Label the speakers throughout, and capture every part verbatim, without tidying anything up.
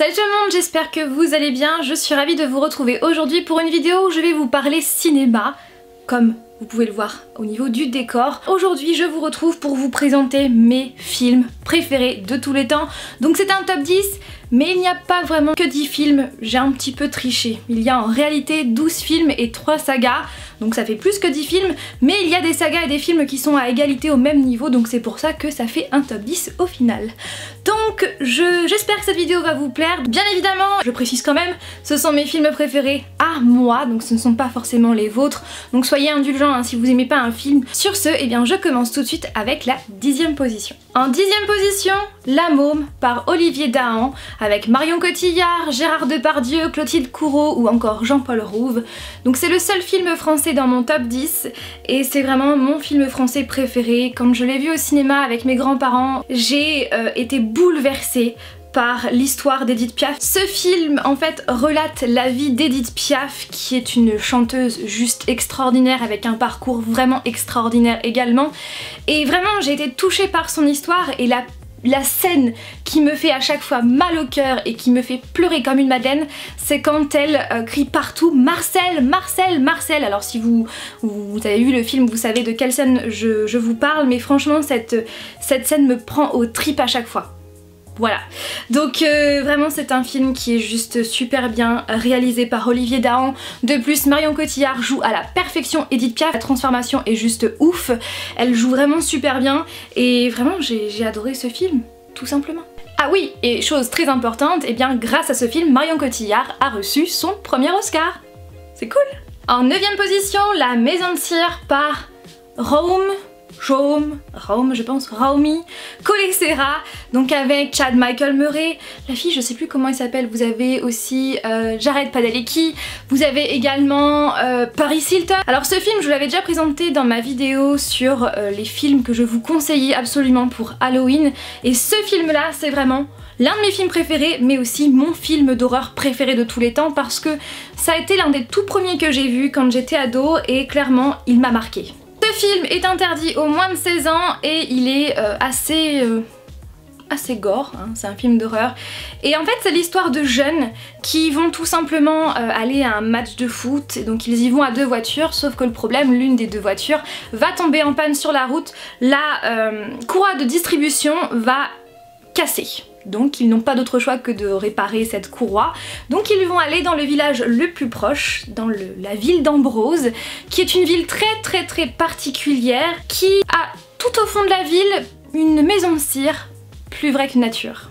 Speaker 1: Salut tout le monde, j'espère que vous allez bien. Je suis ravie de vous retrouver aujourd'hui pour une vidéo où je vais vous parler cinéma, comme vous pouvez le voir au niveau du décor. Aujourd'hui je vous retrouve pour vous présenter mes films préférés de tous les temps. Donc c'est un top dix, mais il n'y a pas vraiment que dix films, j'ai un petit peu triché. Il y a en réalité douze films et trois sagas, donc ça fait plus que dix films, mais il y a des sagas et des films qui sont à égalité au même niveau, donc c'est pour ça que ça fait un top dix au final. Donc j'espère que cette vidéo va vous plaire. Bien évidemment, je précise quand même, ce sont mes films préférés à moi, donc ce ne sont pas forcément les vôtres, donc soyez indulgents hein, si vous aimez pas un film. Sur ce, eh bien je commence tout de suite avec la dixième position. En dixième position, La Môme par Olivier Dahan, avec Marion Cotillard, Gérard Depardieu, Clotilde Courreau ou encore Jean-Paul Rouve. Donc c'est le seul film français dans mon top dix et c'est vraiment mon film français préféré. Quand je l'ai vu au cinéma avec mes grands-parents, j'ai euh, été bouleversée par l'histoire d'Edith Piaf. Ce film en fait relate la vie d'Edith Piaf, qui est une chanteuse juste extraordinaire avec un parcours vraiment extraordinaire également, et vraiment j'ai été touchée par son histoire. Et la La scène qui me fait à chaque fois mal au cœur et qui me fait pleurer comme une madeleine, c'est quand elle euh, crie partout Marcel, Marcel, Marcel. Alors si vous, vous, vous avez vu le film, vous savez de quelle scène je, je vous parle, mais franchement cette, cette scène me prend aux tripes à chaque fois. Voilà, donc euh, vraiment c'est un film qui est juste super bien réalisé par Olivier Dahan. De plus, Marion Cotillard joue à la perfection Edith Piaf, la transformation est juste ouf, elle joue vraiment super bien et vraiment j'ai adoré ce film, tout simplement. Ah oui, et chose très importante, et bien grâce à ce film, Marion Cotillard a reçu son premier Oscar. C'est cool. En neuvième position, La Maison de Cire par Raume. Raume, Raume je pense, Raomi Collet-Serra, donc avec Chad Michael Murray, la fille je sais plus comment elle s'appelle, vous avez aussi euh, Jared Padalecki, vous avez également euh, Paris Hilton. Alors ce film je vous l'avais déjà présenté dans ma vidéo sur euh, les films que je vous conseillais absolument pour Halloween, et ce film là c'est vraiment l'un de mes films préférés, mais aussi mon film d'horreur préféré de tous les temps, parce que ça a été l'un des tout premiers que j'ai vu quand j'étais ado et clairement il m'a marqué. Ce film est interdit aux moins de seize ans et il est euh, assez, euh, assez gore, hein, c'est un film d'horreur. Et en fait c'est l'histoire de jeunes qui vont tout simplement euh, aller à un match de foot, et donc ils y vont à deux voitures, sauf que le problème, l'une des deux voitures va tomber en panne sur la route, la euh, courroie de distribution va casser. Donc ils n'ont pas d'autre choix que de réparer cette courroie. Donc ils vont aller dans le village le plus proche, dans le, la ville d'Ambrose, qui est une ville très très très particulière, qui a tout au fond de la ville une maison de cire plus vraie que nature.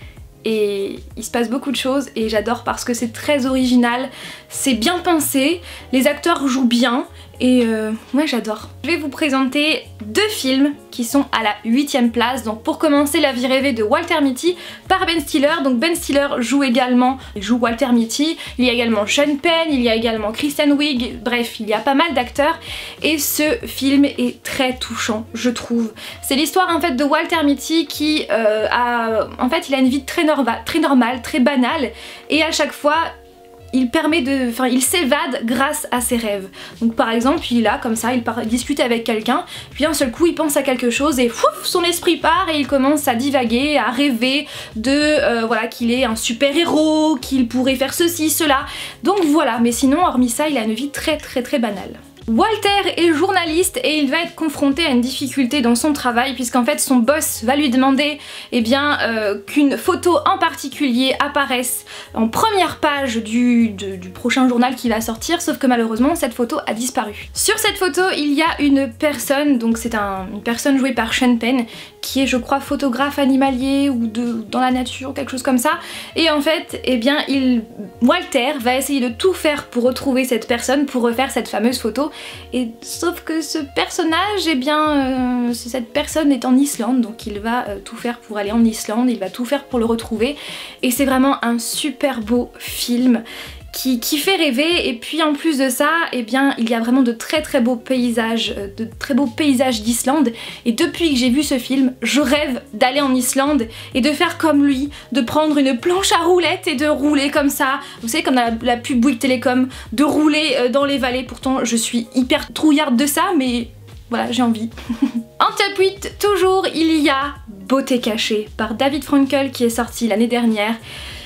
Speaker 1: Et il se passe beaucoup de choses et j'adore parce que c'est très original, c'est bien pensé, les acteurs jouent bien et euh, moi j'adore. Je vais vous présenter deux films qui sont à la huitième place. Donc pour commencer, La vie rêvée de Walter Mitty par Ben Stiller. Donc Ben Stiller joue également, il joue Walter Mitty, il y a également Sean Penn, il y a également Kristen Wiig, bref il y a pas mal d'acteurs et ce film est très touchant je trouve. C'est l'histoire en fait de Walter Mitty qui euh, a, en fait il a une vie très, norma très normale, très banale, et à chaque fois il permet de, enfin il s'évade grâce à ses rêves. Donc par exemple il est là comme ça, il, part, il discute avec quelqu'un, puis d'un seul coup il pense à quelque chose et fouf, son esprit part et il commence à divaguer, à rêver de euh, voilà qu'il est un super héros, qu'il pourrait faire ceci, cela. Donc voilà, mais sinon hormis ça il a une vie très très très banale. Walter est journaliste et il va être confronté à une difficulté dans son travail, puisqu'en fait son boss va lui demander eh bien euh, qu'une photo en particulier apparaisse en première page du, de, du prochain journal qui va sortir, sauf que malheureusement cette photo a disparu. Sur cette photo il y a une personne, donc c'est un, une personne jouée par Sean Penn, qui est je crois photographe animalier ou de, dans la nature, quelque chose comme ça, et en fait eh bien il, Walter va essayer de tout faire pour retrouver cette personne, pour refaire cette fameuse photo. Et sauf que ce personnage, eh bien, euh, cette personne est en Islande, donc il va euh, tout faire pour aller en Islande, il va tout faire pour le retrouver. Et c'est vraiment un super beau film qui, qui fait rêver. Et puis en plus de ça, eh bien, il y a vraiment de très très beaux paysages, euh, de très beaux paysages d'Islande. Et depuis que j'ai vu ce film, je rêve d'aller en Islande et de faire comme lui, de prendre une planche à roulettes et de rouler comme ça. Vous savez, comme la, la pub Bouygues Télécom, de rouler euh, dans les vallées. Pourtant, je suis hyper trouillarde de ça, mais voilà, j'ai envie. En top huit, toujours, il y a Beauté cachée par David Frankel qui est sorti l'année dernière.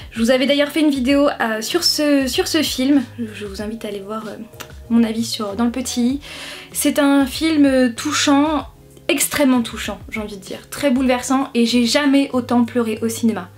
Speaker 1: Je vous avais d'ailleurs fait une vidéo euh, sur, ce, sur ce film, je vous invite à aller voir euh, mon avis sur, dans le petit i. C'est un film touchant, extrêmement touchant j'ai envie de dire, très bouleversant et j'ai jamais autant pleuré au cinéma.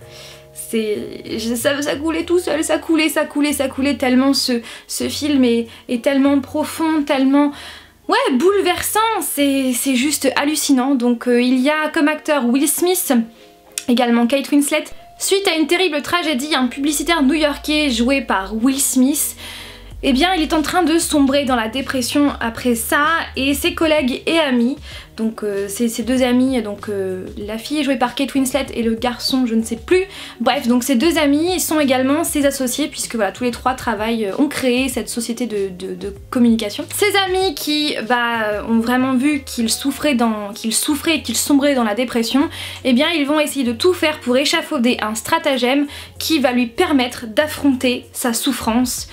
Speaker 1: Ça, ça coulait tout seul, ça coulait, ça coulait, ça coulait tellement ce, ce film est, est tellement profond, tellement... Ouais, bouleversant, c'est juste hallucinant. Donc euh, il y a comme acteur Will Smith, également Kate Winslet. Suite à une terrible tragédie, un publicitaire new-yorkais joué par Will Smith, eh bien il est en train de sombrer dans la dépression après ça, et ses collègues et amis, donc euh, ses, ses deux amis, donc euh, la fille est jouée par Kate Winslet et le garçon je ne sais plus, bref, donc ces deux amis sont également ses associés puisque voilà, tous les trois travaillent, euh, ont créé cette société de, de, de communication. Ces amis qui bah, ont vraiment vu qu'ils souffraient dans, qu'ils souffraient, qu'ils sombraient dans la dépression, eh bien ils vont essayer de tout faire pour échafauder un stratagème qui va lui permettre d'affronter sa souffrance.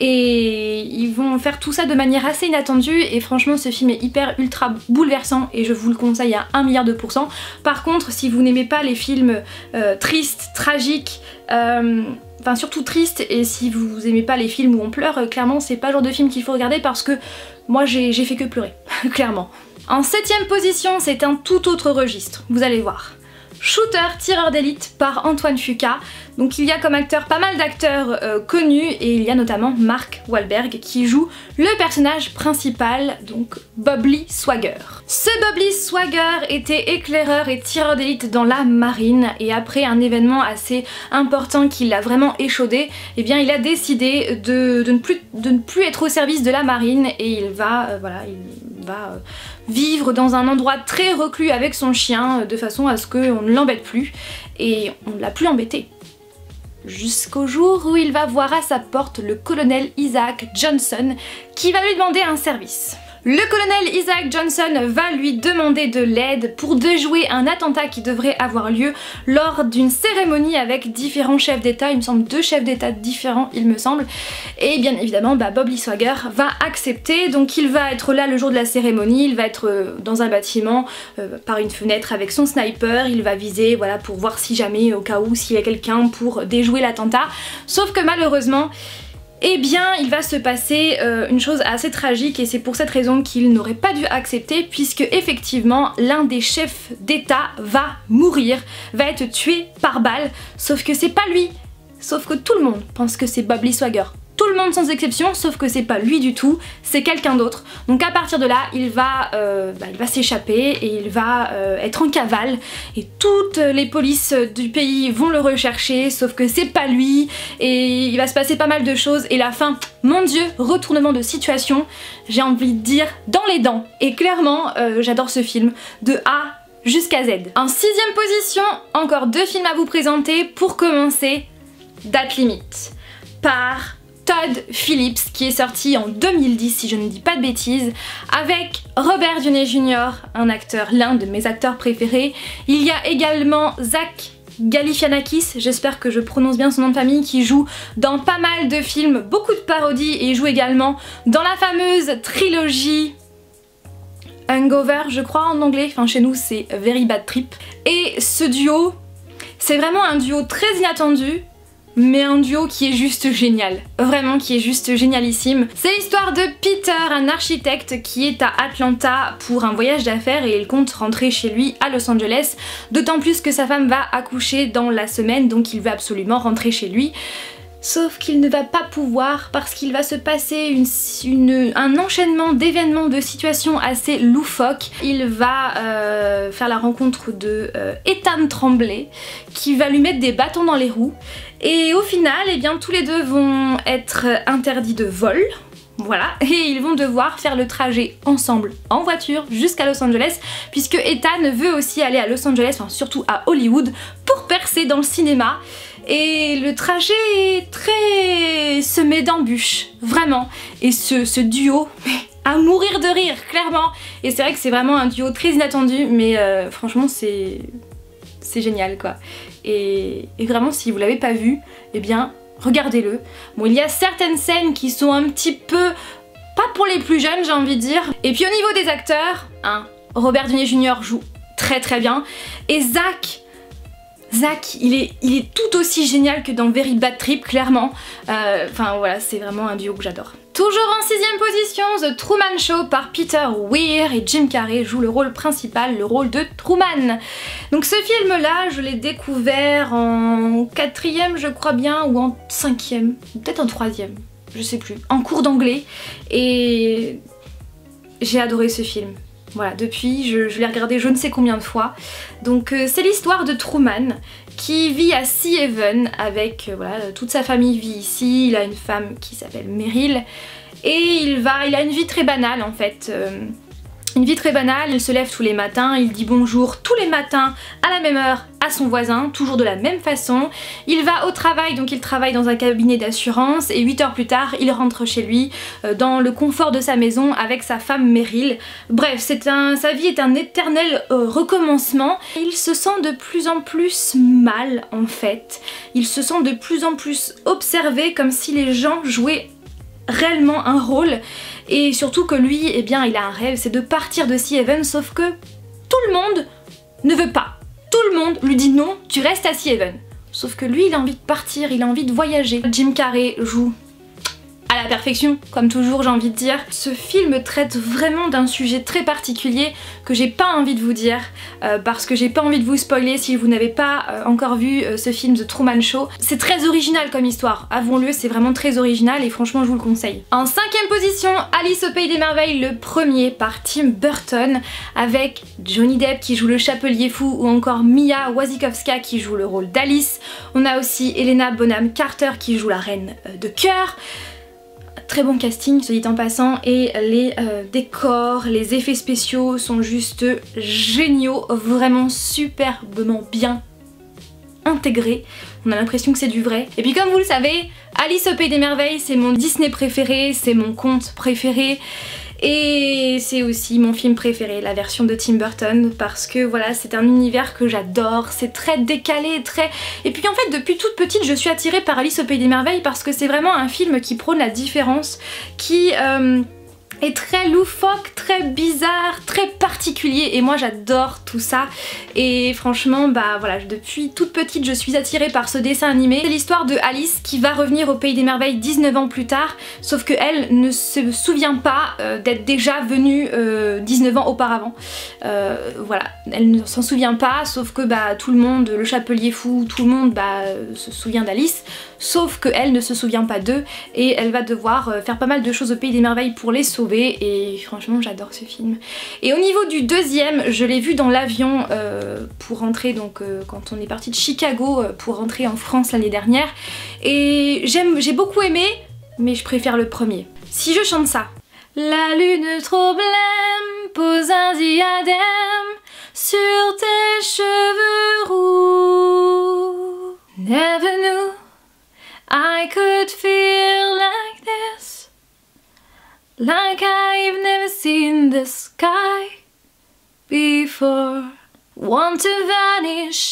Speaker 1: Et ils vont faire tout ça de manière assez inattendue et franchement ce film est hyper ultra bouleversant et je vous le conseille à un milliard de pourcents. Par contre si vous n'aimez pas les films euh, tristes, tragiques, euh, enfin surtout tristes, et si vous aimez pas les films où on pleure, euh, clairement c'est pas le genre de film qu'il faut regarder parce que moi j'ai fait que pleurer, clairement. En septième position, c'est un tout autre registre, vous allez voir. Shooter, tireur d'élite par Antoine Fuqua. Donc il y a comme acteur pas mal d'acteurs euh, connus et il y a notamment Mark Wahlberg qui joue le personnage principal, donc Bob Lee Swagger. Ce Bob Lee Swagger était éclaireur et tireur d'élite dans la marine et après un événement assez important qui l'a vraiment échaudé, eh bien il a décidé de, de, ne, plus, de ne plus être au service de la marine et il va, euh, voilà, il va euh, vivre dans un endroit très reclus avec son chien de façon à ce qu'on ne l'embête plus, et on ne l'a plus embêté. Jusqu'au jour où il va voir à sa porte le colonel Isaac Johnson qui va lui demander un service. Le colonel Isaac Johnson va lui demander de l'aide pour déjouer un attentat qui devrait avoir lieu lors d'une cérémonie avec différents chefs d'état, il me semble deux chefs d'état différents il me semble, et bien évidemment bah, Bob Lee Swagger va accepter, donc il va être là le jour de la cérémonie, il va être euh, dans un bâtiment euh, par une fenêtre avec son sniper, il va viser voilà pour voir si jamais au cas où s'il y a quelqu'un pour déjouer l'attentat, sauf que malheureusement eh bien il va se passer euh, une chose assez tragique et c'est pour cette raison qu'il n'aurait pas dû accepter, puisque effectivement l'un des chefs d'état va mourir, va être tué par balle, sauf que c'est pas lui, sauf que tout le monde pense que c'est Bob Lee Swagger. Tout le monde sans exception, sauf que c'est pas lui du tout, c'est quelqu'un d'autre. Donc à partir de là, il va, euh, bah, il va s'échapper et il va euh, être en cavale et toutes les polices du pays vont le rechercher, sauf que c'est pas lui et il va se passer pas mal de choses et la fin, mon dieu, retournement de situation, j'ai envie de dire dans les dents. Et clairement, euh, j'adore ce film de A jusqu'à Z. En sixième position, encore deux films à vous présenter. Pour commencer, Date Limite par Todd Phillips, qui est sorti en deux mille dix si je ne dis pas de bêtises, avec Robert Downey junior, un acteur, l'un de mes acteurs préférés. Il y a également Zach Galifianakis, j'espère que je prononce bien son nom de famille, qui joue dans pas mal de films, beaucoup de parodies, et il joue également dans la fameuse trilogie Hangover, je crois en anglais, enfin chez nous c'est Very Bad Trip. Et ce duo, c'est vraiment un duo très inattendu, mais un duo qui est juste génial, vraiment qui est juste génialissime. C'est l'histoire de Peter, un architecte qui est à Atlanta pour un voyage d'affaires et il compte rentrer chez lui à Los Angeles, d'autant plus que sa femme va accoucher dans la semaine, donc il veut absolument rentrer chez lui. Sauf qu'il ne va pas pouvoir parce qu'il va se passer une, une, un enchaînement d'événements, de situations assez loufoques. Il va euh, faire la rencontre de euh, Ethan Tremblay qui va lui mettre des bâtons dans les roues. Et au final, eh bien, tous les deux vont être interdits de vol. Voilà, et ils vont devoir faire le trajet ensemble en voiture jusqu'à Los Angeles, puisque Ethan veut aussi aller à Los Angeles, enfin surtout à Hollywood, pour percer dans le cinéma. Et le trajet est très semé d'embûches, vraiment. Et ce, ce duo, à mourir de rire, clairement. Et c'est vrai que c'est vraiment un duo très inattendu, mais euh, franchement c'est c'est génial quoi. Et, et vraiment si vous l'avez pas vu, eh bien regardez-le. Bon, il y a certaines scènes qui sont un petit peu pas pour les plus jeunes, j'ai envie de dire. Et puis au niveau des acteurs, hein, Robert Downey junior joue très très bien. Et Zach, Zach, il est, il est tout aussi génial que dans Very Bad Trip, clairement. Enfin euh, voilà, c'est vraiment un duo que j'adore. Toujours en sixième position, The Truman Show par Peter Weir, et Jim Carrey joue le rôle principal, le rôle de Truman. Donc ce film-là, je l'ai découvert en quatrième, je crois bien, ou en cinquième, peut-être en troisième, je sais plus, en cours d'anglais, et j'ai adoré ce film. Voilà, depuis, je, je l'ai regardé je ne sais combien de fois. Donc euh, c'est l'histoire de Truman qui vit à Sea Haven avec, euh, voilà, toute sa famille vit ici. Il a une femme qui s'appelle Meryl et il va, il a une vie très banale en fait. Euh, Une vie très banale, il se lève tous les matins, il dit bonjour tous les matins à la même heure à son voisin, toujours de la même façon. Il va au travail, donc il travaille dans un cabinet d'assurance et huit heures plus tard, il rentre chez lui euh, dans le confort de sa maison avec sa femme Meryl. Bref, c'est un, sa vie est un éternel euh, recommencement. Il se sent de plus en plus mal en fait. Il se sent de plus en plus observé, comme si les gens jouaient réellement un rôle, et surtout que lui, eh bien, il a un rêve, c'est de partir de Sea Haven, sauf que tout le monde ne veut pas. Tout le monde lui dit non, tu restes à Sea Haven. Sauf que lui, il a envie de partir, il a envie de voyager. Jim Carrey joue à la perfection, comme toujours j'ai envie de dire. Ce film traite vraiment d'un sujet très particulier que j'ai pas envie de vous dire, euh, parce que j'ai pas envie de vous spoiler si vous n'avez pas euh, encore vu euh, ce film The Truman Show. C'est très original comme histoire, avouons-le, c'est vraiment très original et franchement je vous le conseille. En cinquième position, Alice au Pays des Merveilles, le premier par Tim Burton, avec Johnny Depp qui joue le Chapelier Fou ou encore Mia Wasikowska qui joue le rôle d'Alice. On a aussi Helena Bonham Carter qui joue la reine euh, de cœur. Très bon casting, se dit en passant, et les euh, décors, les effets spéciaux sont juste géniaux, vraiment superbement bien intégrés. On a l'impression que c'est du vrai. Et puis comme vous le savez, Alice au Pays des Merveilles, c'est mon Disney préféré, c'est mon conte préféré. Et c'est aussi mon film préféré, la version de Tim Burton, parce que voilà, c'est un univers que j'adore, c'est très décalé, très... Et puis en fait, depuis toute petite, je suis attirée par Alice au Pays des Merveilles parce que c'est vraiment un film qui prône la différence, qui... Euh... est très loufoque, très bizarre, très particulier, et moi j'adore tout ça. Et franchement bah voilà, depuis toute petite je suis attirée par ce dessin animé. C'est l'histoire de Alice qui va revenir au Pays des Merveilles dix-neuf ans plus tard, sauf qu'elle ne se souvient pas euh, d'être déjà venue euh, dix-neuf ans auparavant. Euh, voilà, elle ne s'en souvient pas, sauf que bah tout le monde, le Chapelier Fou, tout le monde bah se souvient d'Alice, sauf qu'elle ne se souvient pas d'eux, et elle va devoir euh, faire pas mal de choses au Pays des Merveilles pour les sauver. Et franchement j'adore ce film. Et au niveau du deuxième, je l'ai vu dans l'avion euh, pour rentrer, donc euh, quand on est parti de Chicago euh, pour rentrer en France l'année dernière, et j'aime, j'ai beaucoup aimé, mais je préfère le premier. Si je chante ça: la lune trop blême pose un diadème sur tes cheveux roux. Never knew I could feel like this. Like I've never seen the sky before. Want to vanish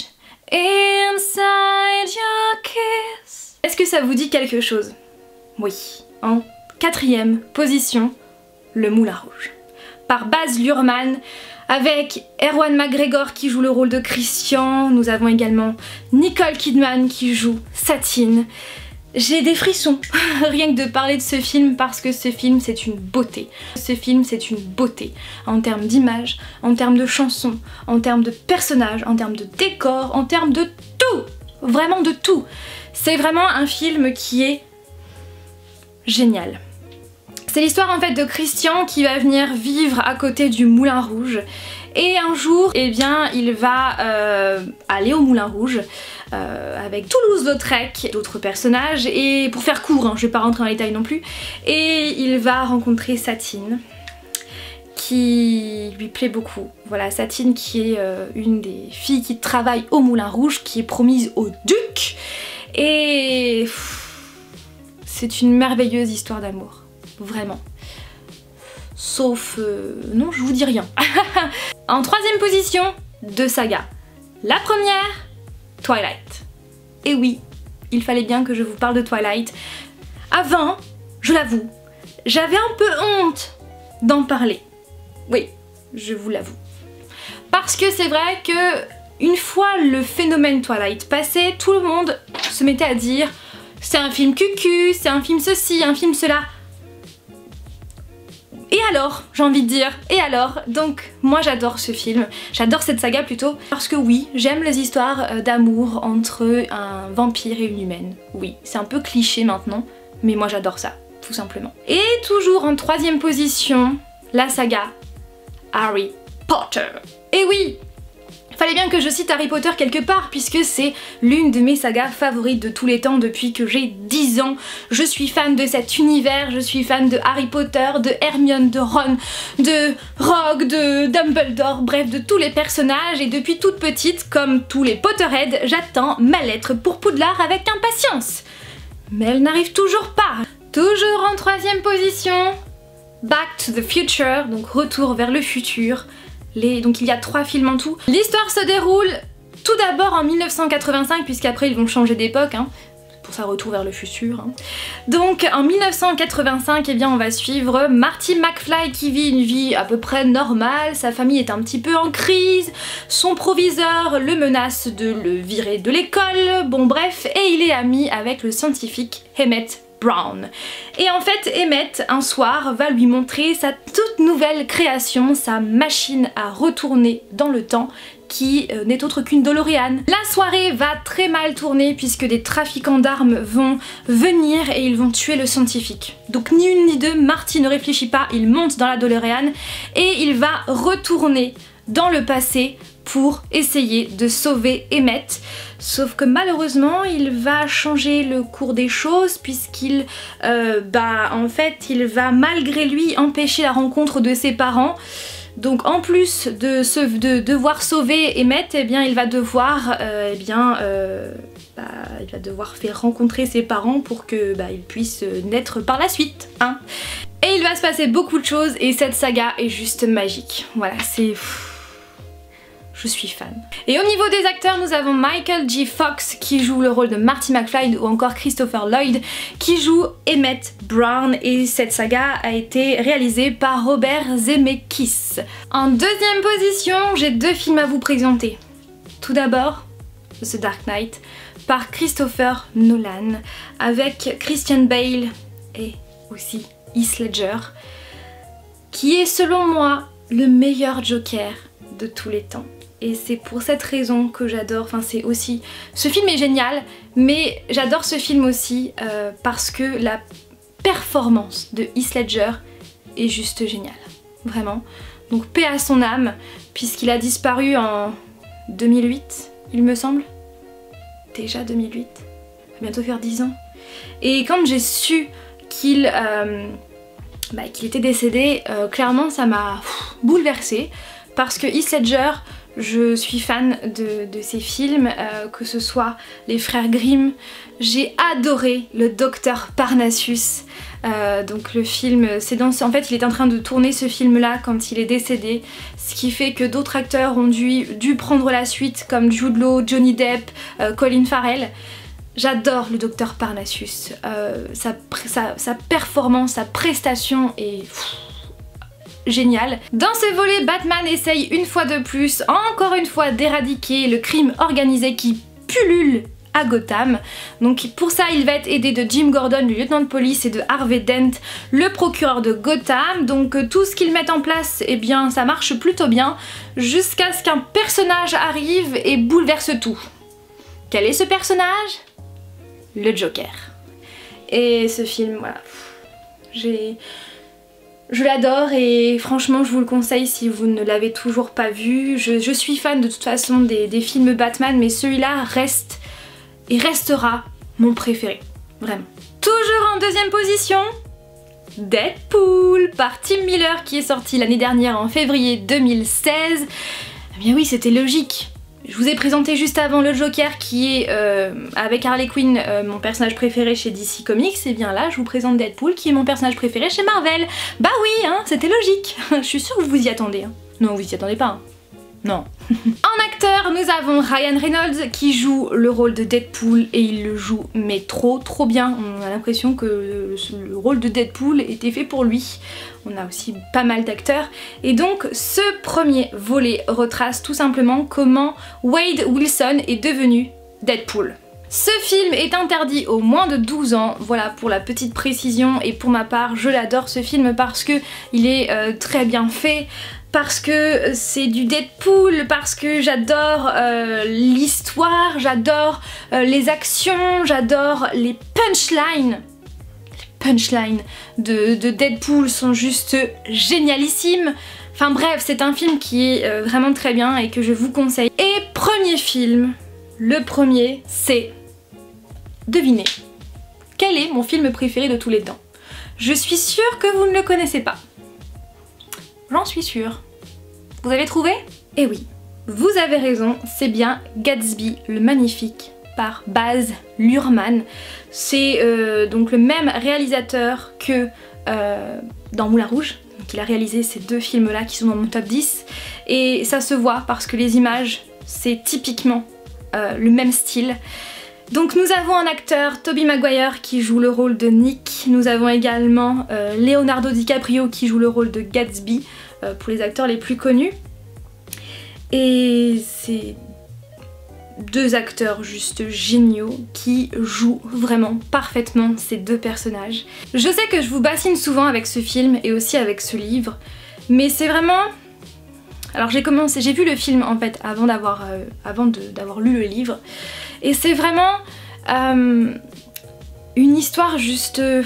Speaker 1: inside your kiss. Est-ce que ça vous dit quelque chose? Oui. En quatrième position, Le Moulin Rouge, par Baz Luhrmann, avec Ewan McGregor qui joue le rôle de Christian. Nous avons également Nicole Kidman qui joue Satine. J'ai des frissons rien que de parler de ce film, parce que ce film c'est une beauté. Ce film c'est une beauté en termes d'image, en termes de chansons, en termes de personnages, en termes de décors, en termes de tout, vraiment de tout. C'est vraiment un film qui est génial. C'est l'histoire en fait de Christian qui va venir vivre à côté du Moulin Rouge, et un jour eh bien il va euh, aller au Moulin Rouge euh, avec Toulouse-Lautrec, d'autres personnages, et pour faire court, hein, je vais pas rentrer dans les détails non plus, et il va rencontrer Satine qui lui plaît beaucoup. Voilà, Satine qui est euh, une des filles qui travaille au Moulin Rouge, qui est promise au duc, et c'est une merveilleuse histoire d'amour, vraiment. Sauf... Euh, non, je vous dis rien. En troisième position, deux sagas. La première, Twilight. Et oui, il fallait bien que je vous parle de Twilight. Avant, je l'avoue, j'avais un peu honte d'en parler. Oui, je vous l'avoue. Parce que c'est vrai que une fois le phénomène Twilight passé, tout le monde se mettait à dire c'est un film cucu, c'est un film ceci, un film cela. Et alors, j'ai envie de dire, et alors? Donc moi j'adore ce film, j'adore cette saga plutôt, parce que oui, j'aime les histoires d'amour entre un vampire et une humaine. Oui, c'est un peu cliché maintenant, mais moi j'adore ça, tout simplement. Et toujours en troisième position, la saga Harry Potter. Et oui, fallait bien que je cite Harry Potter quelque part puisque c'est l'une de mes sagas favorites de tous les temps depuis que j'ai dix ans. Je suis fan de cet univers, je suis fan de Harry Potter, de Hermione, de Ron, de Rogue, de Dumbledore, bref de tous les personnages et depuis toute petite, comme tous les Potterheads, j'attends ma lettre pour Poudlard avec impatience. Mais elle n'arrive toujours pas. Toujours en troisième position, Back to the Future, donc retour vers le futur. Les... Donc il y a trois films en tout. L'histoire se déroule tout d'abord en mille neuf cent quatre-vingt-cinq puisqu'après ils vont changer d'époque, hein, pour ça retour vers le futur. Hein. Donc en mille neuf cent quatre-vingt-cinq, eh bien, on va suivre Marty McFly qui vit une vie à peu près normale, sa famille est un petit peu en crise, son proviseur le menace de le virer de l'école, bon bref, et il est ami avec le scientifique Emmett Brown. Et en fait, Emmett, un soir, va lui montrer sa toute nouvelle création, sa machine à retourner dans le temps, qui euh, n'est autre qu'une DeLorean. La soirée va très mal tourner puisque des trafiquants d'armes vont venir et ils vont tuer le scientifique. Donc ni une ni deux, Marty ne réfléchit pas, il monte dans la DeLorean et il va retourner dans le passé pour essayer de sauver Emmett. Sauf que malheureusement il va changer le cours des choses puisqu'il euh, bah en fait il va malgré lui empêcher la rencontre de ses parents. Donc en plus de, se, de devoir sauver Emmett, eh bien il va devoir euh, eh bien euh, bah, il va devoir faire rencontrer ses parents pour que bah, il puisse naître par la suite, hein. Et il va se passer beaucoup de choses et cette saga est juste magique. Voilà, c'est... Je suis fan. Et au niveau des acteurs, nous avons Michael J. Fox qui joue le rôle de Marty McFly ou encore Christopher Lloyd qui joue Emmett Brown et cette saga a été réalisée par Robert Zemeckis. En deuxième position, j'ai deux films à vous présenter. Tout d'abord, The Dark Knight par Christopher Nolan avec Christian Bale et aussi Heath Ledger qui est selon moi le meilleur Joker de tous les temps. Et c'est pour cette raison que j'adore, enfin c'est aussi... Ce film est génial, mais j'adore ce film aussi euh, parce que la performance de Heath Ledger est juste géniale, vraiment. Donc paix à son âme, puisqu'il a disparu en deux mille huit, il me semble. Déjà deux mille huit, ça va bientôt faire dix ans. Et quand j'ai su qu'il euh, bah, qu'il était décédé, euh, clairement ça m'a bouleversée, parce que Heath Ledger... Je suis fan de, de ces films, euh, que ce soit les frères Grimm. J'ai adoré le docteur Parnassus. Euh, donc le film, c'est dans, en fait il est en train de tourner ce film là quand il est décédé. Ce qui fait que d'autres acteurs ont dû, dû prendre la suite comme Jude Law, Johnny Depp, euh, Colin Farrell. J'adore le docteur Parnassus. Euh, sa, sa, sa performance, sa prestation est... Pff, génial. Dans ce volet, Batman essaye une fois de plus, encore une fois, d'éradiquer le crime organisé qui pullule à Gotham. Donc pour ça, il va être aidé de Jim Gordon, le lieutenant de police, et de Harvey Dent, le procureur de Gotham. Donc tout ce qu'ils mettent en place, eh bien, ça marche plutôt bien, jusqu'à ce qu'un personnage arrive et bouleverse tout. Quel est ce personnage? Le Joker. Et ce film, voilà, j'ai... Je l'adore et franchement je vous le conseille si vous ne l'avez toujours pas vu. Je, je suis fan de toute façon des, des films Batman, mais celui-là reste et restera mon préféré, vraiment. Toujours en deuxième position, Deadpool par Tim Miller qui est sorti l'année dernière en février deux mille seize. Eh bien oui, c'était logique. Je vous ai présenté juste avant le Joker qui est euh, avec Harley Quinn euh, mon personnage préféré chez D C Comics, et bien là je vous présente Deadpool qui est mon personnage préféré chez Marvel. Bah oui, hein, c'était logique. Je suis sûre que vous vous y attendez. Hein. Non, vous y attendez pas. Hein. Non. En acteurs, nous avons Ryan Reynolds qui joue le rôle de Deadpool et il le joue mais trop trop bien. On a l'impression que le, le rôle de Deadpool était fait pour lui. On a aussi pas mal d'acteurs et donc ce premier volet retrace tout simplement comment Wade Wilson est devenu Deadpool. Ce film est interdit aux moins de douze ans, voilà pour la petite précision, et pour ma part je l'adore ce film parce que il est euh, très bien fait, parce que c'est du Deadpool, parce que j'adore euh, l'histoire, j'adore euh, les actions, j'adore les punchlines. Les punchlines de, de Deadpool sont juste génialissimes. Enfin bref, c'est un film qui est euh, vraiment très bien et que je vous conseille. Et premier film, le premier, c'est... Devinez, quel est mon film préféré de tous les temps? Je suis sûre que vous ne le connaissez pas. J'en suis sûre. Vous avez trouvé? Eh oui, vous avez raison, c'est bien Gatsby le Magnifique par Baz Luhrmann. C'est euh, donc le même réalisateur que euh, dans Moulin Rouge. Donc il a réalisé ces deux films là qui sont dans mon top dix. Et ça se voit parce que les images, c'est typiquement euh, le même style. Donc nous avons un acteur, Tobey Maguire, qui joue le rôle de Nick. Nous avons également euh, Leonardo DiCaprio qui joue le rôle de Gatsby, euh, pour les acteurs les plus connus. Et c'est deux acteurs juste géniaux qui jouent vraiment parfaitement ces deux personnages. Je sais que je vous bassine souvent avec ce film et aussi avec ce livre, mais c'est vraiment... Alors j'ai commencé, j'ai vu le film en fait avant d'avoir euh, avant d'avoir lu le livre. Et c'est vraiment euh, une histoire juste euh,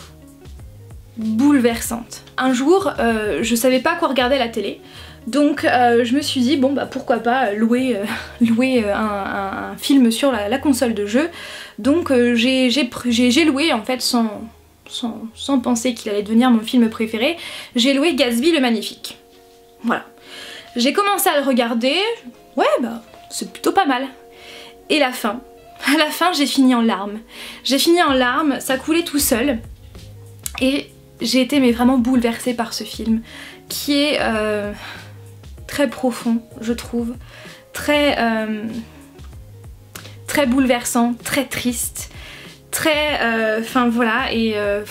Speaker 1: bouleversante. Un jour, euh, je savais pas quoi regarder à la télé, donc euh, je me suis dit bon bah pourquoi pas louer, euh, louer un, un, un film sur la, la console de jeu. Donc euh, j'ai loué en fait sans, sans, sans penser qu'il allait devenir mon film préféré, j'ai loué Gatsby le Magnifique. Voilà. J'ai commencé à le regarder, ouais bah c'est plutôt pas mal. Et la fin, à la fin j'ai fini en larmes. J'ai fini en larmes, ça coulait tout seul. Et j'ai été mais vraiment bouleversée par ce film, qui est euh, très profond, je trouve. Très, euh, très bouleversant, très triste, très... Enfin euh, voilà, et... Euh,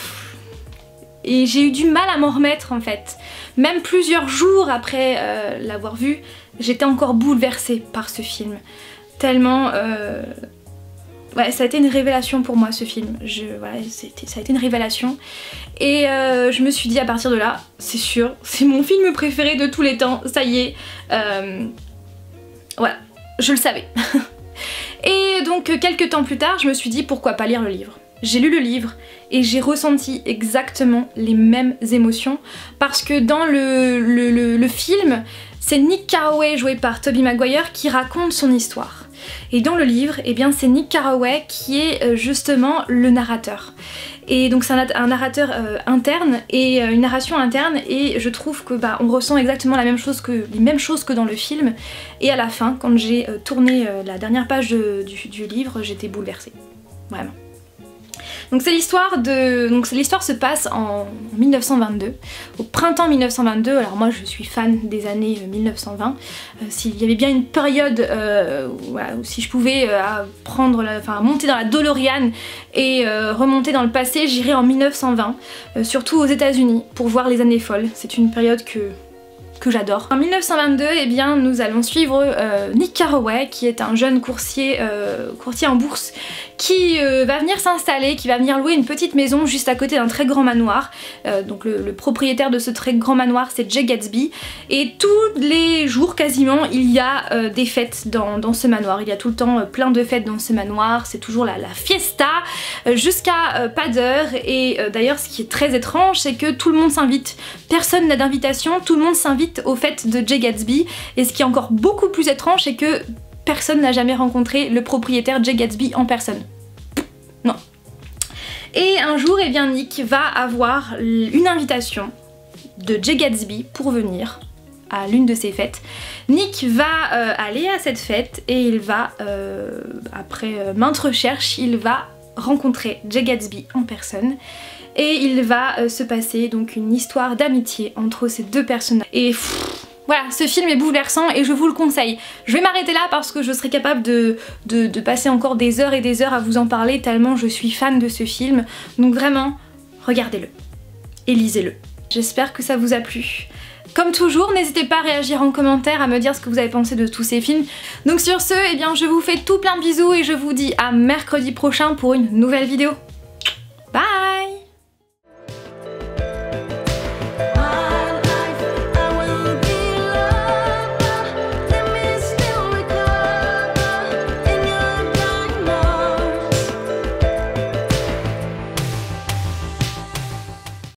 Speaker 1: et j'ai eu du mal à m'en remettre en fait. Même plusieurs jours après euh, l'avoir vu, j'étais encore bouleversée par ce film. Tellement... Euh... Ouais, ça a été une révélation pour moi ce film. Je, voilà, ça a été une révélation. Et euh, je me suis dit à partir de là, c'est sûr, c'est mon film préféré de tous les temps, ça y est. Euh... Voilà, je le savais. Et donc quelques temps plus tard, je me suis dit pourquoi pas lire le livre. J'ai lu le livre et j'ai ressenti exactement les mêmes émotions parce que dans le, le, le, le film, c'est Nick Carraway joué par Tobey Maguire qui raconte son histoire. Et dans le livre, eh bien c'est Nick Carraway qui est justement le narrateur. Et donc c'est un, un narrateur euh, interne et euh, une narration interne, et je trouve que bah, on ressent exactement la même chose que, les mêmes choses que dans le film. Et à la fin, quand j'ai euh, tourné euh, la dernière page de, du, du livre, j'étais bouleversée. Vraiment. Donc c'est l'histoire de... Donc l'histoire se passe en mille neuf cent vingt-deux, au printemps mille neuf cent vingt-deux. Alors moi je suis fan des années mille neuf cent vingt. Euh, S'il y avait bien une période euh, où, voilà, où si je pouvais euh, prendre, la, enfin monter dans la DeLorean et euh, remonter dans le passé, j'irais en mille neuf cent vingt, euh, surtout aux États-Unis pour voir les années folles. C'est une période que... que j'adore. En mille neuf cent vingt-deux, eh bien, nous allons suivre euh, Nick Carraway, qui est un jeune courtier, euh, courtier en bourse, qui euh, va venir s'installer, qui va venir louer une petite maison juste à côté d'un très grand manoir. Euh, donc le, le propriétaire de ce très grand manoir, c'est Jay Gatsby. Et tous les jours, quasiment, il y a euh, des fêtes dans, dans ce manoir. Il y a tout le temps euh, plein de fêtes dans ce manoir. C'est toujours la, la fiesta, euh, jusqu'à euh, pas d'heure. Et euh, d'ailleurs, ce qui est très étrange, c'est que tout le monde s'invite. Personne n'a d'invitation, tout le monde s'invite au fait de Jay Gatsby, et ce qui est encore beaucoup plus étrange, c'est que personne n'a jamais rencontré le propriétaire Jay Gatsby en personne. Non. Et un jour, eh bien, Nick va avoir une invitation de Jay Gatsby pour venir à l'une de ses fêtes. Nick va euh, aller à cette fête et il va, euh, après euh, maintes recherches, il va rencontrer Jay Gatsby en personne. Et il va euh, se passer donc une histoire d'amitié entre ces deux personnages. Et pff, Voilà, ce film est bouleversant et je vous le conseille. Je vais m'arrêter là parce que je serai capable de, de, de passer encore des heures et des heures à vous en parler tellement je suis fan de ce film. Donc vraiment, regardez-le et lisez-le. J'espère que ça vous a plu. Comme toujours, n'hésitez pas à réagir en commentaire, à me dire ce que vous avez pensé de tous ces films. Donc sur ce, eh bien, je vous fais tout plein de bisous et je vous dis à mercredi prochain pour une nouvelle vidéo. Bye!